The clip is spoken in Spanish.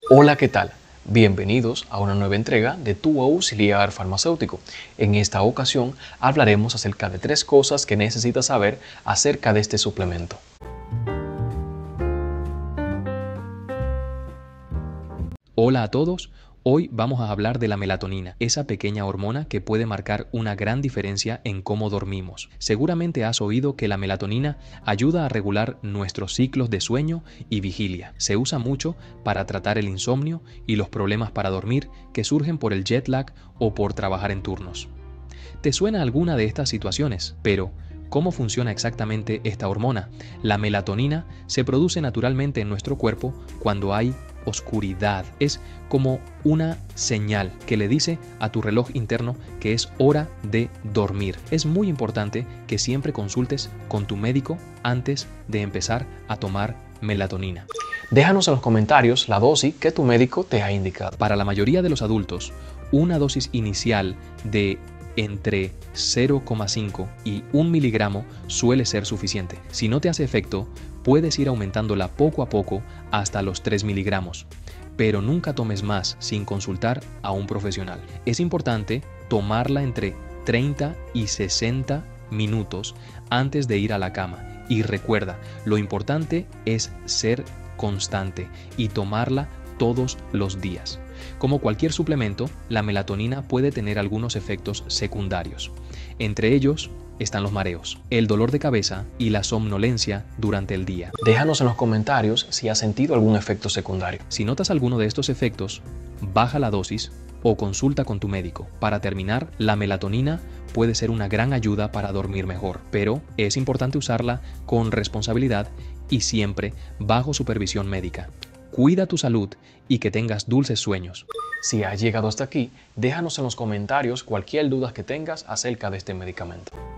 Hola, ¿qué tal? Bienvenidos a una nueva entrega de Tu Auxiliar Farmacéutico. En esta ocasión hablaremos acerca de 3 cosas que necesitas saber acerca de este suplemento. Hola a todos. Hoy vamos a hablar de la melatonina, esa pequeña hormona que puede marcar una gran diferencia en cómo dormimos. Seguramente has oído que la melatonina ayuda a regular nuestros ciclos de sueño y vigilia. Se usa mucho para tratar el insomnio y los problemas para dormir que surgen por el jet lag o por trabajar en turnos. ¿Te suena alguna de estas situaciones? Pero, ¿cómo funciona exactamente esta hormona? La melatonina se produce naturalmente en nuestro cuerpo cuando hay oscuridad. Es como una señal que le dice a tu reloj interno que es hora de dormir. Es muy importante que siempre consultes con tu médico antes de empezar a tomar melatonina. Déjanos en los comentarios la dosis que tu médico te ha indicado. Para la mayoría de los adultos, una dosis inicial de entre 0,5 y 1 miligramo suele ser suficiente. Si no te hace efecto, puedes ir aumentándola poco a poco hasta los 3 miligramos, pero nunca tomes más sin consultar a un profesional. Es importante tomarla entre 30 y 60 minutos antes de ir a la cama. Y recuerda, lo importante es ser constante y tomarla todos los días. Como cualquier suplemento, la melatonina puede tener algunos efectos secundarios. Entre ellos están los mareos, el dolor de cabeza y la somnolencia durante el día. Déjanos en los comentarios si has sentido algún efecto secundario. Si notas alguno de estos efectos, baja la dosis o consulta con tu médico. Para terminar, la melatonina puede ser una gran ayuda para dormir mejor, pero es importante usarla con responsabilidad y siempre bajo supervisión médica. Cuida tu salud y que tengas dulces sueños. Si has llegado hasta aquí, déjanos en los comentarios cualquier duda que tengas acerca de este medicamento.